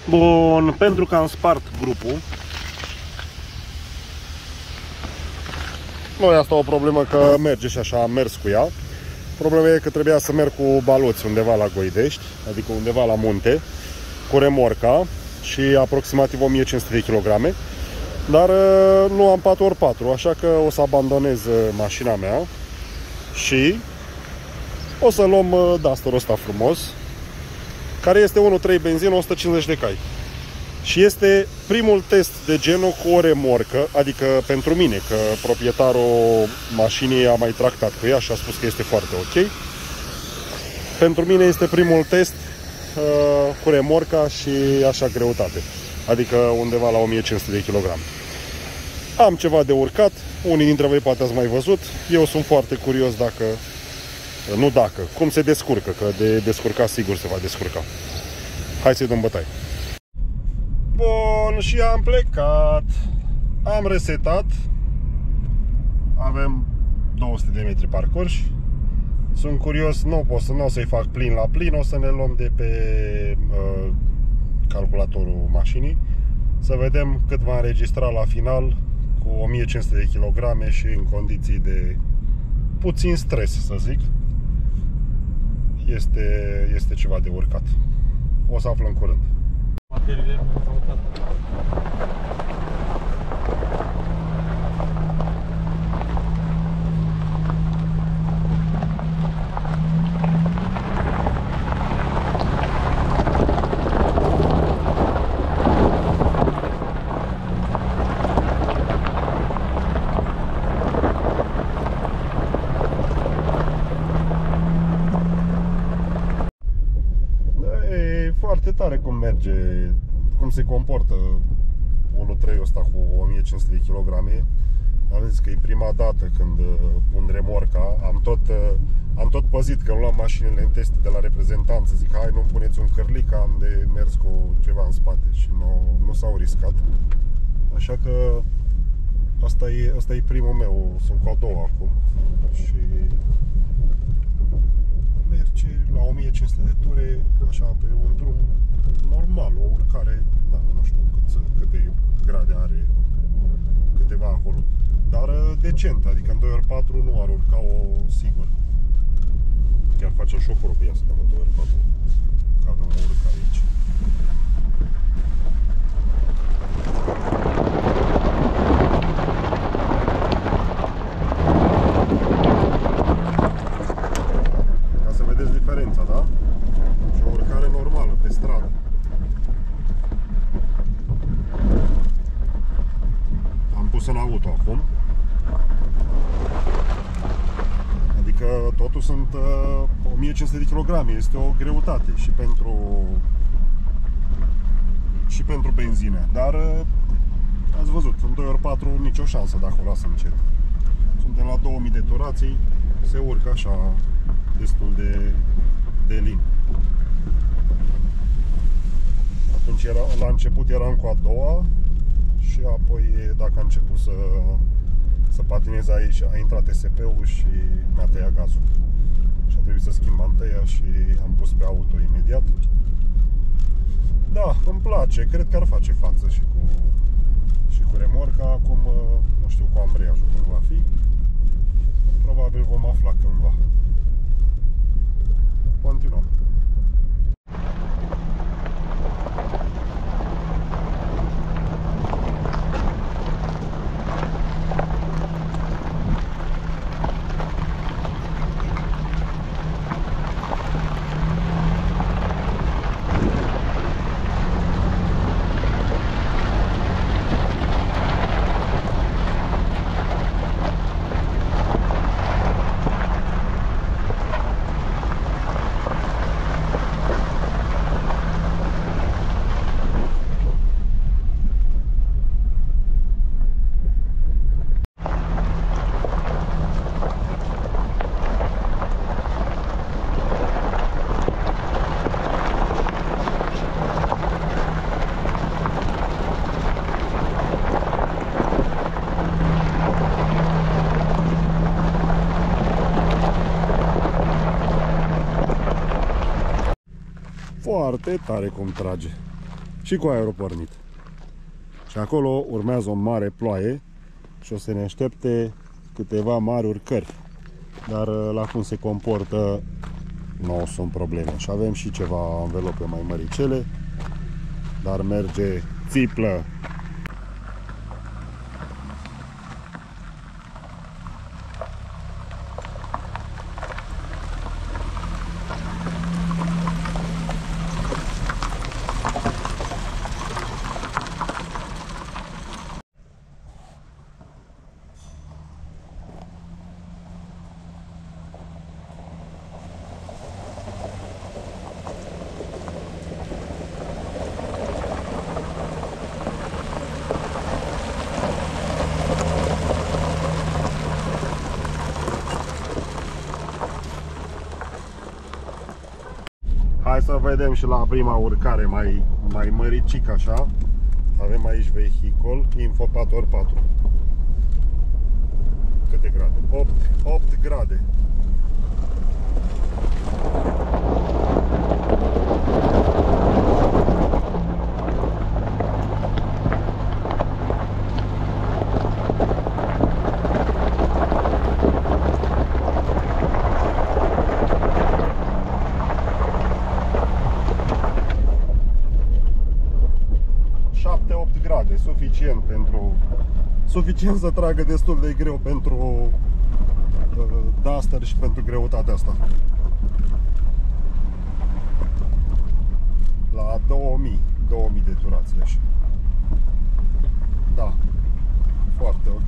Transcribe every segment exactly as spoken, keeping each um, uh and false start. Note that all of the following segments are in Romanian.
Bun, pentru că am spart grupul. Nu e asta o problemă că merge și așa am mers cu ea. Problema e că trebuia să merg cu baloți undeva la Goidești, adică undeva la munte, cu remorca și aproximativ o mie cinci sute de kilograme. Dar nu am patru ori patru, așa că o să abandonez mașina mea și o să luăm Duster-ul ăsta frumos, care este unu virgulă trei benzină, o sută cincizeci de cai. Și este primul test de genul cu o remorcă, adică pentru mine, că proprietarul mașinii a mai tractat cu ea și a spus că este foarte ok. Pentru mine este primul test uh, cu remorca și așa greutate, adică undeva la o mie cinci sute de kilograme. Am ceva de urcat, unii dintre voi poate ați mai văzut, eu sunt foarte curios dacă, nu dacă, cum se descurcă, că de descurcat sigur se va descurca. Hai să-i dăm bătaie. Bun, și am plecat. Am resetat. Avem două sute de metri parcurși. Sunt curios, nu pot să nu o să-i fac plin la plin, o să ne luăm de pe uh, calculatorul mașinii, să vedem cât va înregistra la final cu o mie cinci sute de kilograme și în condiții de puțin stres, să zic. Este, este ceva de urcat. O să aflăm curând. Materiile foarte tare cum merge, cum se comportă unu virgulă trei ăsta cu o mie cinci sute de kilograme. Am zis că e prima dată când pun remorca. Am tot, am tot păzit că îmi luam mașinile în teste de la reprezentanță. Zic, hai, nu puneți un cârlic, am de mers cu ceva în spate și nu, nu s-au riscat. Așa că asta e, asta e primul meu, sunt cu a doua acum. Și merge la o mie cinci sute de ture, așa, pe un drum normal, o urcare, da, nu știu cât, cât de grade are, câteva acolo, dar decent, adică în doi ori patru nu ar urca-o sigur. Chiar facem șoforul pe ea să dăm în doi ori patru, că avem o urcare aici. Diferența, da? Și o urcare normală pe stradă. Am pus în auto acum. Adică totul sunt uh, o mie cinci sute de kilograme. Este o greutate și pentru și pentru benzină. Dar uh, ați văzut, în doi ori patru nicio șansă dacă o lasă încet. Suntem la două mii de turații. Se urcă așa destul de de lin. Atunci era, la început eram cu a doua și apoi dacă a început să, să patinez aici, a intrat T S P-ul și mi-a tăiat gazul. Și a trebuit să schimb anteia și am pus pe auto imediat. Da, îmi place, cred că ar face față și cu, și cu remorca. Acum nu știu cu ambreiajul cum va fi. Probabil vom afla cândva. Continuăm. Foarte tare cum trage. Și cu aerul pornit. Și acolo urmează o mare ploaie și o să ne aștepte câteva mari urcări. Dar la cum se comportă nu sunt probleme. Și avem și ceva învelope mai măricele, dar merge țiplă. Hai să vedem și la prima urcare mai, mai măricic așa. Avem aici vehicul, Infopator patru. Câte grade? opt, opt grade. opt grade, suficient pentru suficient să tragă destul de greu pentru uh, Duster și pentru greutatea asta. La două mii, două mii de turație așa. Da. Foarte ok.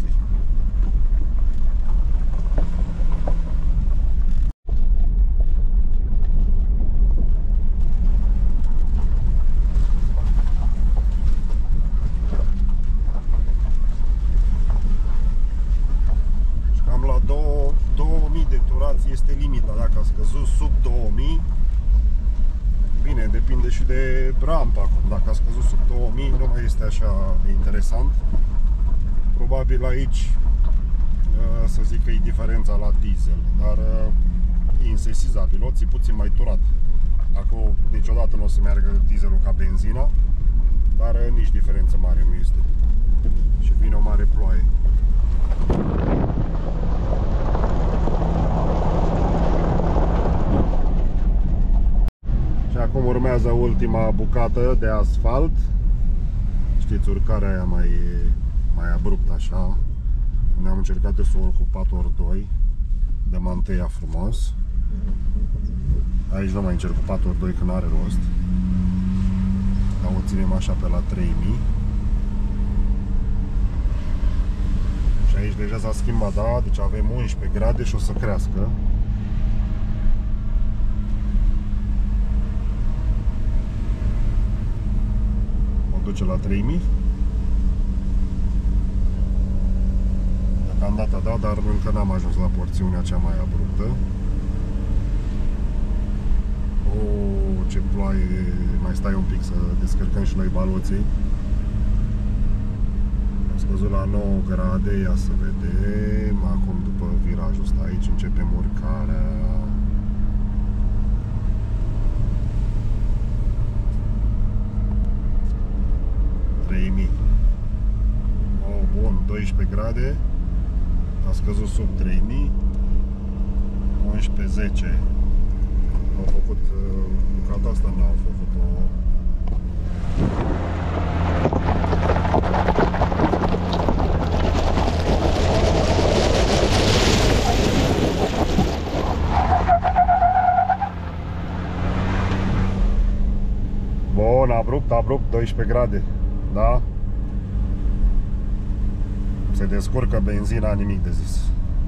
două mii de turație este limita. Dacă a scăzut sub două mii, bine, depinde și de rampa. Dacă a scăzut sub două mii, nu mai este așa interesant. Probabil aici să zic că e diferența la diesel, dar e insesizabil, o ții puțin mai turat. Acum niciodată nu o să meargă dieselul ca benzina, dar nici diferență mare nu este. Și vine o mare ploaie. Și acum urmează ultima bucată de asfalt. Știți, urcarea aia mai, mai abrupt așa. Ne-am încercat să o urc cu patru ori doi. Dăm întâia frumos. Aici nu mai încerc cu patru ori doi că n-are rost. Dar o ținem așa pe la trei mii. Și aici deja s-a schimbat, da? Deci avem unsprezece grade și o să crească. O duce la trei mii. Deocamdată da, dar încă n-am ajuns la porțiunea cea mai abruptă. O, ce ploaie! Mai stai un pic să descărcăm și noi baloții. Am scăzut la nouă grade, ia să vedem. Acum după virajul ăsta aici începem urcarea. trei mii. Oh, bun, doisprezece grade. A scăzut sub trei mii. unsprezece, zece. Au făcut bucata asta, n-au făcut-o. Bun, abrupt, abrupt, doisprezece grade. Da? Se descurcă benzina, nimic de zis.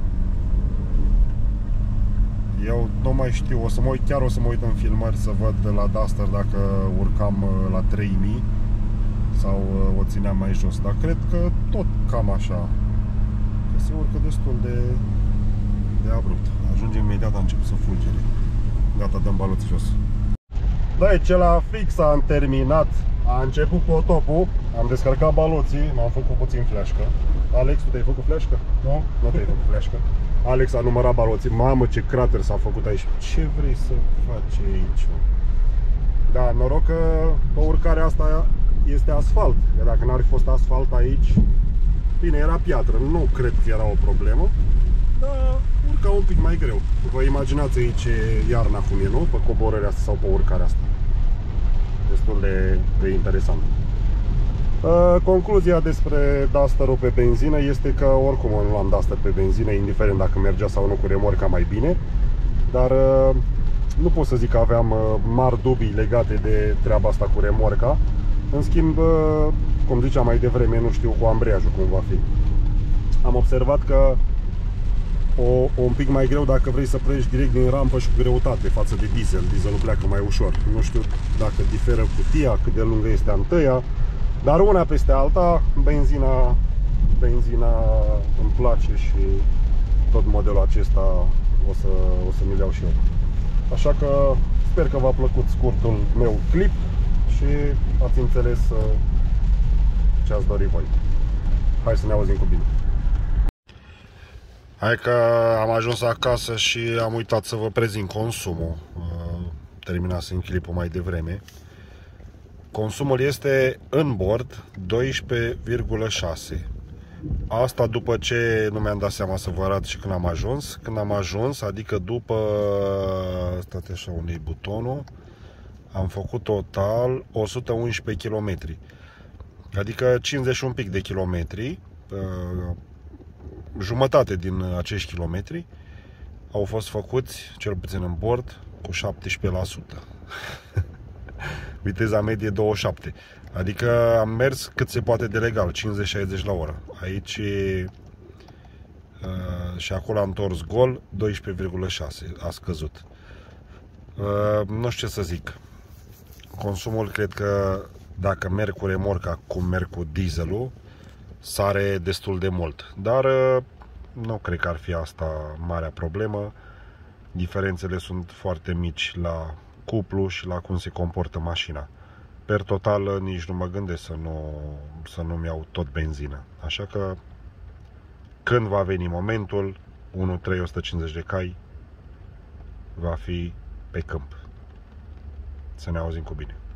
Eu nu mai știu, o să mă uit, chiar o să mă uit în filmări să văd de la Duster dacă urcam la trei mii sau o țineam mai jos, dar cred că tot cam așa, că se urcă destul de, de abrupt. Ajungem imediat, a început să fulgere. Gata, dăm baloții jos. Da, ce la fix am terminat, a început potopul, am descărcat baloții, m-am făcut puțin fleașcă. Alex, tu te-ai făcut fleașcă? Nu? Nu te-ai făcut fleașcă. Alex a numărat baloții. Mamă, ce crater s-a făcut aici. Ce vrei să faci aici? Da, noroc că pe urcarea asta este asfalt. Că dacă n-ar fi fost asfalt aici, bine, era piatră, nu cred că era o problemă, dar urca un pic mai greu. Vă imaginați aici iarna cum e, nu? Pe coborârea asta sau pe urcarea asta. Destul de, de interesant. Concluzia despre Duster-ul pe benzină este că oricum nu luam Duster pe benzină, indiferent dacă mergea sau nu cu remorca mai bine. Dar nu pot să zic că aveam mari dubii legate de treaba asta cu remorca. În schimb, cum ziceam mai devreme, nu știu cu ambreiajul cum va fi. Am observat că o, un pic mai greu dacă vrei să pleci direct din rampă și cu greutate față de diesel. Dieselul pleacă mai ușor. Nu știu dacă diferă cutia, cât de lungă este antăia. Dar una peste alta, benzina, benzina îmi place și tot modelul acesta o să, o să mi-l iau și eu. Așa că sper că v-a plăcut scurtul meu clip și ați înțeles ce ați dori voi. Hai să ne auzim cu bine. Hai că am ajuns acasă și am uitat să vă prezint consumul. Terminasem clipul mai devreme. Consumul este în bord doisprezece virgulă șase. Asta după ce nu mi-am dat seama să vă arăt și când am ajuns. Când am ajuns, adică după, stați așa unde-i butonul, am făcut total o sută unsprezece kilometri. Adică cincizeci și un pic de kilometri. Jumătate din acești kilometri au fost făcuți, cel puțin în bord, cu șaptesprezece la sută. Viteza medie douăzeci și șapte. Adică am mers cât se poate de legal, cincizeci șaizeci la oră. Aici uh, și acolo am întors gol, doisprezece virgulă șase. A scăzut. Uh, nu știu ce să zic. Consumul cred că dacă merg cu remorca cum merg cu dieselul, sare destul de mult. Dar uh, nu cred că ar fi asta marea problemă. Diferențele sunt foarte mici la cuplu și la cum se comportă mașina. Per total nici nu mă gândesc să nu, să nu-mi iau tot benzină. Așa că când va veni momentul, unu trei o sută cincizeci de cai va fi pe câmp. Să ne auzim cu bine.